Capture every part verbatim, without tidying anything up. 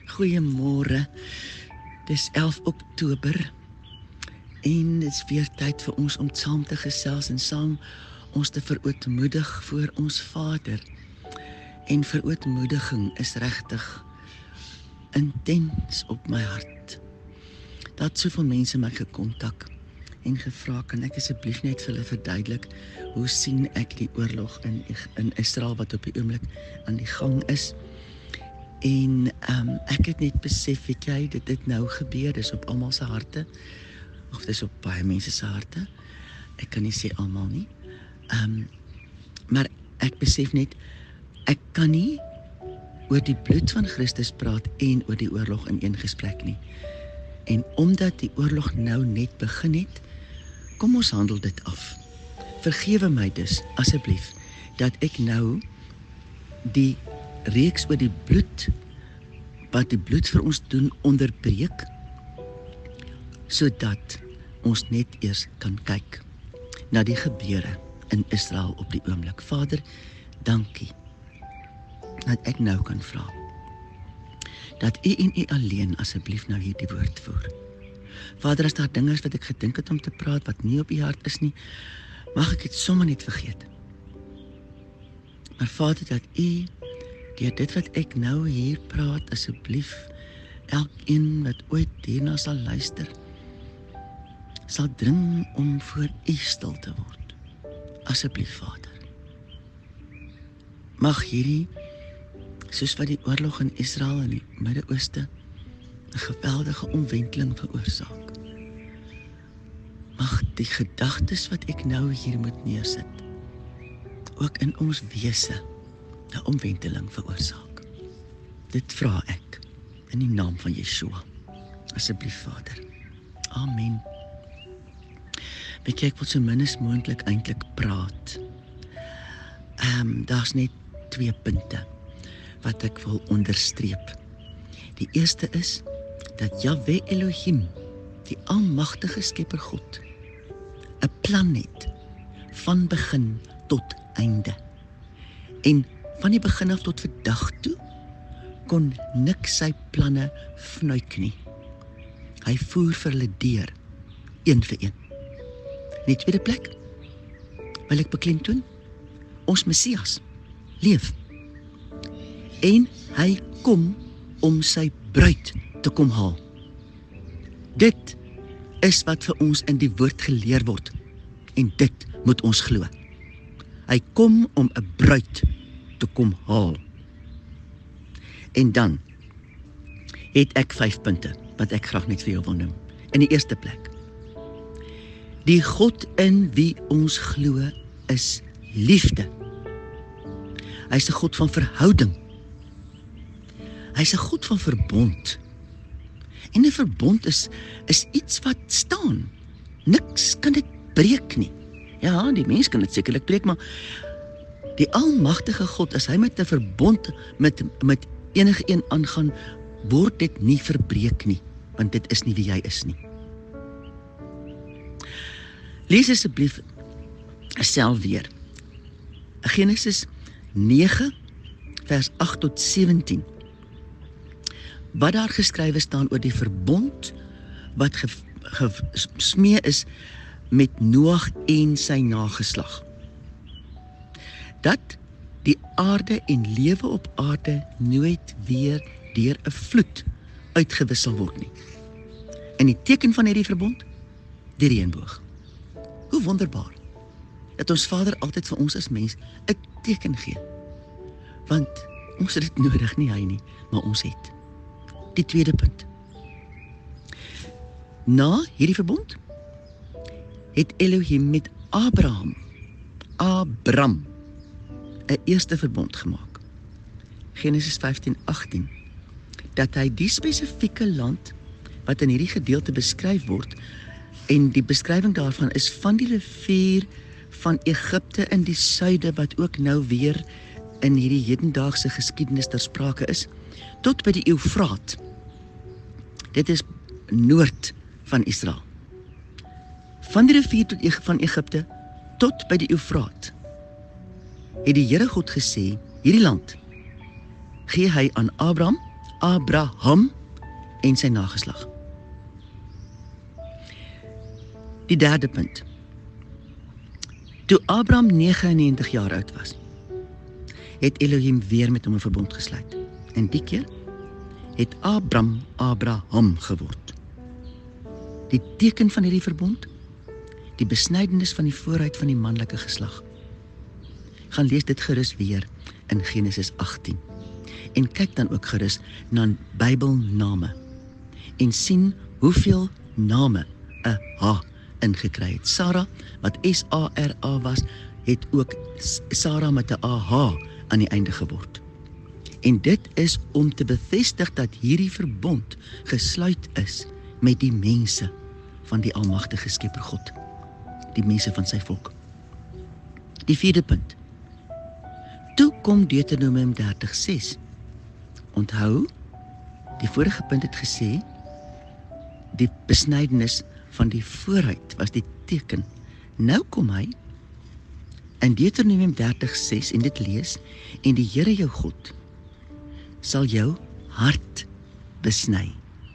Goeiemôre. Dis elf Oktober en dit is weer tyd vir ons om saam te gesels en saam ons te verootmoedig voor ons Vader. En verootmoediging is regtig intens op my hart. Dat soveel mense my gekontak en gevra, kan ek asseblief net vir hulle verduidelik, hoe sien ek die oorlog in, in Israel wat op die oomblik aan die gang is. En um, ek het net besef, weet jy, dit dit nou gebeur, dis op almal se harte, of dis op baie mense se harte, ek kan nie sê almal nie, um, maar ek besef net, ek kan nie oor die bloed van Christus praat en oor die oorlog in een gesprek nie. En omdat die oorlog nou net begin het, kom ons handel dit af. Vergewe my dus, asseblief, dat ek nou die reeks oor die bloed, wat die bloed vir ons doen, onderbreek, sodat ons net eers kan kyk na die gebeure in Israel op die oomblik. Vader, dankie, dat ek nou kan vra, dat U en U alleen asseblief nou hierdie woord voer. Vader, as daar dinge is wat ek gedink het om te praat, wat nie op U hart is nie, mag ek dit sommer net vergeet. Maar Vader, dat U deur dit wat ek nou hier praat, asseblief, elkeen wat ooit hierna sal luister, sal dring om voor U stil te word. Asseblief, Vader. Mag hierdie, soos wat die oorlog in Israel en die Midde-Ooste, 'n geweldige omwenteling veroorsaak. Mag die gedagtes wat ek nou hier moet neersit, ook in ons wese, 'n omwenteling veroorsaak. Dit vra ek in die naam van Yeshua. Asseblief, Vader. Amen. Weet jy, ek wil so min as moontlik eintlik praat. Ehm, um, daar's net twee punte wat ek wil onderstreep. Die eerste is dat Yahweh Elohim, die almagtige Skepper God, 'n plan het van begin tot einde. En van die begin af tot vandag toe, kon niks sy planne fnuik nie. Hy voer vir hulle deur, een vir een. In die tweede plek, wil ek beklemtoon, ons Messias leef. En hy kom om sy bruid te kom haal. Dit is wat vir ons in die woord geleer word, en dit moet ons glo. Hy kom om 'n bruid te kom haal. En dan het ek vyf punte, wat ek graag net vir jou wil noem. In die eerste plek, die God in wie ons glo is liefde. Hy is 'n God van verhouding. Hy is 'n God van verbond. En 'n verbond is, is iets wat staan. Niks kan dit breek nie. Ja, die mens kan dit sekerlik breek, maar die almagtige God, as hy met 'n verbond met, met enige een aangaan, word dit nie verbreek nie, want dit is nie wie hy is nie. Lees asseblief self weer. Genesis nege, vers agt tot sewentien. Wat daar geskrywe staan oor die verbond wat gesmee is met Noag en sy nageslag. Dat die aarde en lewe op aarde nooit weer deur 'n vloed uitgewissel word nie. En die teken van hierdie verbond, die reënboog. Hoe wonderbaar dat ons Vader altyd vir ons as mens 'n teken gee. Want ons het dit nodig, nie hy nie, maar ons het. Die tweede punt. Na hierdie verbond het Elohim met Abraham, Abram, 'n eerste verbond gemaak. Genesis vyftien agtien. Dat hy die spesifieke land wat in hierdie gedeelte beskryf word, en die beskrywing daarvan is van die rivier van Egipte in die suide, wat ook nou weer in hierdie hedendaagse geskiedenis ter sprake is, tot by die Eufraat. Dit is noord van Israel. Van die rivier tot van Egipte tot by die Eufraat het die Here God gesê, hierdie land gee hy aan Abraham, Abraham en sy nageslag. Die derde punt. Toe Abraham negenennegentig jaar oud was, het Elohim weer met hom 'n verbond gesluit. En die keer het Abram Abraham geword. Die teken van hierdie verbond, die besnydenis van die vooruit van die manlike geslag. Gaan lees dit gerus weer in Genesis agttien. En kyk dan ook gerus na Bybelname en sien hoeveel name 'n H ingekry het. Sarah, wat S A R A was, het ook Sarah met 'n A H aan die einde geword. En dit is om te bevestig dat hierdie verbond gesluit is met die mense van die almagtige Skepper God, die mense van sy volk. Die vierde punt. Toe kom Deuteronomium dertig ses. Onthou, die vorige punt het gesê, die besnydenis van die vooruit was die teken. Nou kom hy in Deuteronomium dertig ses en dit lees, en die Here jou God sal jou hart besny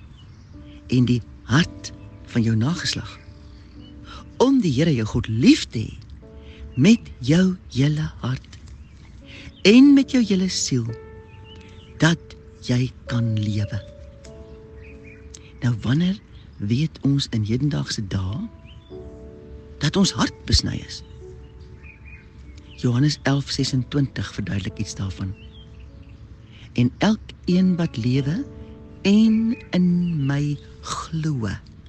en die hart van jou nageslag, om die Here jou God lief te hê met jou hele hart en met jou hele siel, dat jy kan lewe. Nou wanneer weet ons in hedendaagse dae dat ons hart besny is? Johannes elf sesentwintig verduidelik iets daarvan. En elkeen wat lewe en in my glo,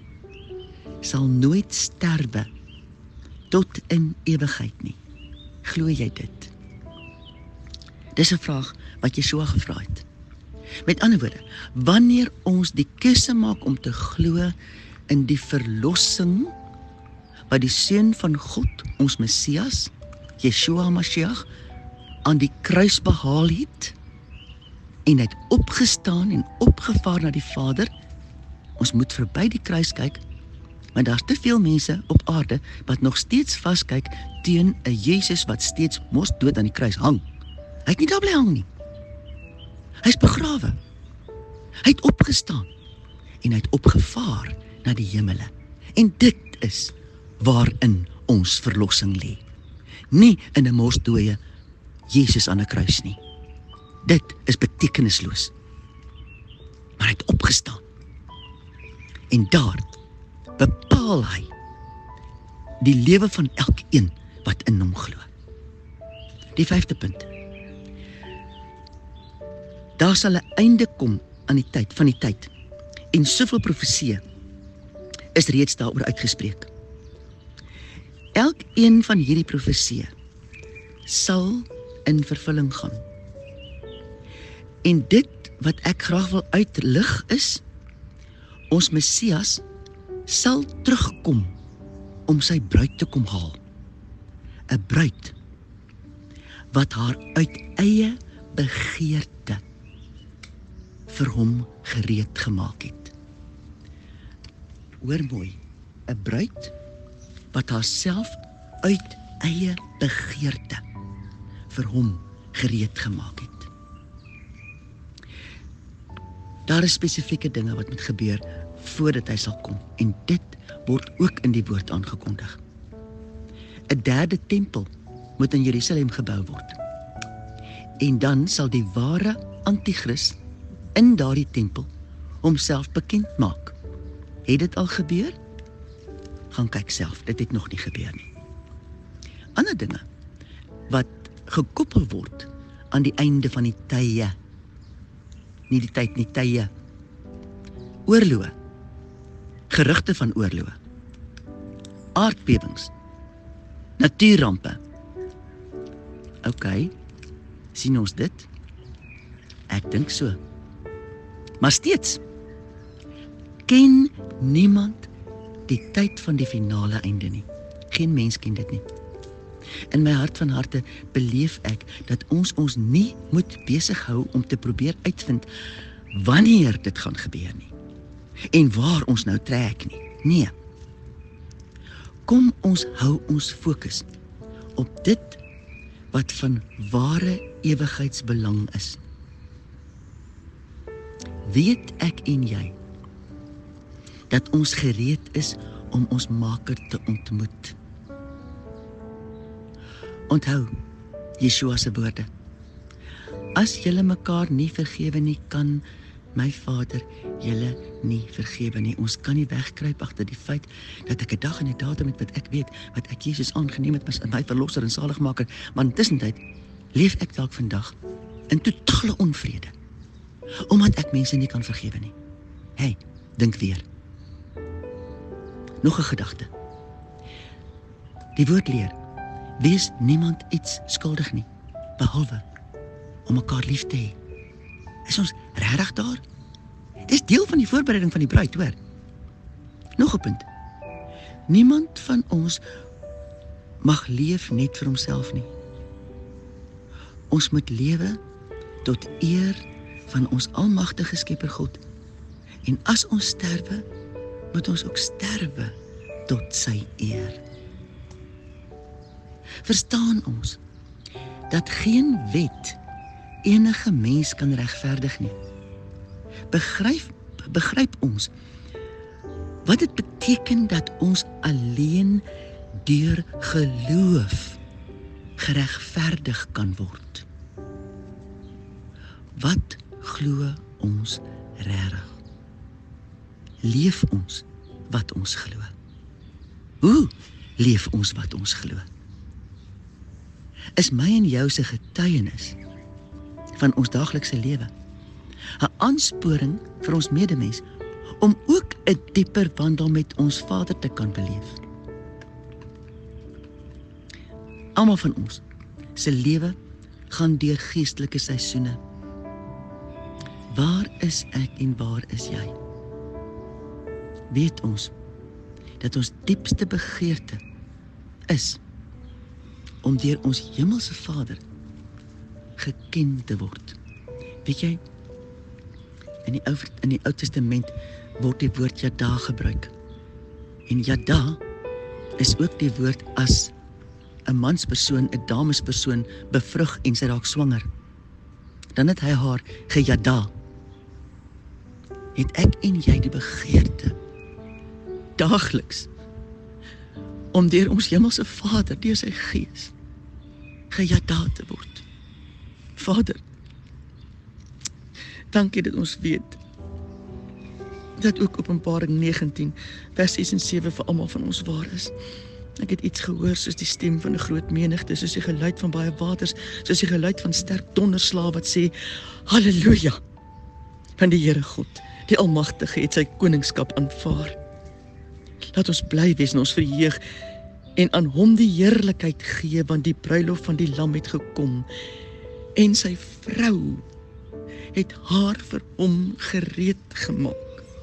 sal nooit sterwe tot in ewigheid nie. Glo jy dit? Dis 'n vraag wat Jesua gevra het. Met ander woorde, wanneer ons die keuse maak om te glo in die verlossing wat die Seun van God, ons Messias, Yeshua Mashiach, aan die kruis behaal het, en hy het opgestaan en opgevaar na die Vader, ons moet verby die kruis kyk, want daar's te veel mense op aarde wat nog steeds vaskyk teen 'n Jesus wat steeds mos dood aan die kruis hang. Hy het nie daar bly hang nie. Hy is begrawe. Hy het opgestaan en hy het opgevaar na die hemele. En dit is waarin ons verlossing lê. Nie in 'n mosdooie Jesus aan 'n kruis nie. Dit is betekenisloos. Maar hy het opgestaan. En daar bepaal hy die lewe van elkeen wat in hom glo. Die vyfde punt. Daar sal 'n einde kom aan die tyd van die tyd. En soveel profeseë is reeds daaroor uitgespreek. Elkeen van hierdie profeseë sal in vervulling gaan. En dit wat ek graag wil uitlig is, ons Messias sal terugkom om sy bruid te kom haal. 'n Bruid wat haar uit eie begeerte vir hom gereed gemaak het. Hoor mooi, 'n bruid wat haarself uit eie begeerte vir hom gereed gemaak het. Daar is spesifieke dinge wat moet gebeur voordat hy sal kom, en dit word ook in die woord aangekondig. 'n Derde tempel moet in Jerusalem gebou word. En dan sal die ware anti-kris in daardie tempel homself bekend maak. Het dit al gebeur? Gaan kyk self, dit het nog nie gebeur nie. Ander dinge wat gekoppel word aan die einde van die tye, nie die tyd nie, tye, oorloë, gerugte van oorloë, aardbewings, natuurrampe. OK, sien ons dit? Ek dink so. Maar steeds ken niemand die tyd van die finale einde nie. Geen mens ken dit nie. In my hart van harte beleef ek dat ons ons nie moet besig hou om te probeer uitvind wanneer dit gaan gebeur nie. En waar ons nou trek nie. Nee. Kom ons hou ons fokus op dit wat van ware ewigheidsbelang is. weet ek en jy dat ons gereed is om ons Maker te ontmoet. Onthou Yeshua se woorde. As julle mekaar nie vergewe nie, kan my Vader julle nie vergewe nie. Ons kan nie wegkruip agter die feit dat ek 'n dag en 'n datum het wat ek weet, wat ek Jesus aangeneem het as my verlosser en saligmaker, maar intussen tyd leef ek dalk vandag in totale onvrede, omdat ek mense nie kan vergewe nie. Hey, dink weer. Nog 'n gedagte. Die woord leer, wees niemand iets skuldig nie, behalwe om mekaar lief te hê. Is ons regtig daar? Dis deel van die voorbereiding van die bruid, hoor. Nog 'n punt. Niemand van ons mag leef net vir homself nie. Ons moet lewe tot eer van ons almagtige Skepper God. En as ons sterwe, moet ons ook sterwe tot sy eer. Verstaan ons dat geen wet enige mens kan regverdig nie. Begryp, begryp ons wat dit beteken dat ons alleen deur geloof geregverdig kan word. Wat glo ons regtig? Leef ons wat ons glo? Hoe leef ons wat ons glo? Is my en jou se getuienis van ons daaglikse lewe 'n aansporing vir ons medemens om ook 'n dieper wandel met ons Vader te kan beleef? Almal van ons se lewe gaan deur geestelike seisoene. Waar is ek en waar is jy? Weet ons dat ons diepste begeerte is om deur ons hemelse Vader geken te word. Weet jy, in die ou in die Ou Testament word die woord Yada gebruik. En Yada is ook die woord as 'n manspersoon, 'n damespersoon bevrug en sy raak swanger. Dan het hy haar gejada. Het ek en jy die begeerte daagliks om deur ons hemelse Vader, deur sy Gees, gejada te word. Vader, dankie dat ons weet dat ook Openbaring negentien vers ses en sewe vir almal van ons waar is. Ek het iets gehoor soos die stem van 'n groot menigte, soos die geluid van baie waters, soos die geluid van sterk donderslae wat sê, Halleluja, want die Here God, die Almagtige, het sy koningskap aanvaar. Laat ons bly wees en ons verheug en aan hom die heerlikheid gee, want die bruilof van die Lam het gekom en sy vrou het haar vir hom gereed gemaak.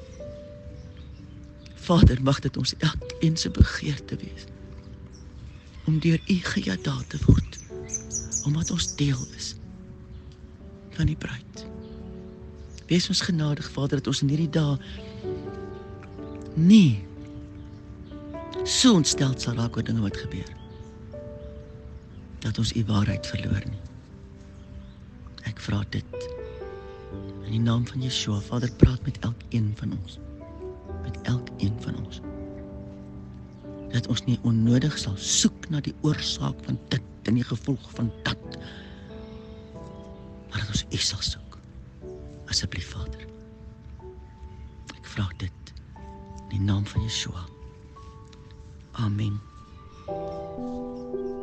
Vader, mag dit ons elkeen se begeerte wees om deur U gejada te word, omdat ons deel is van die bruid. Wees ons genadig, Vader, dat ons in hierdie dae nie so ontsteld sal raak oor dinge wat gebeur, dat ons U waarheid verloor nie. Ek vra dit in die naam van Yeshua. Vader, praat met elkeen van ons, met elkeen van ons, dat ons nie onnodig sal soek na die oorsaak van dit en die gevolg van dat, maar dat ons U sal soek. Asseblief, Vader. Ek vra dit in die naam van Yeshua. Amen.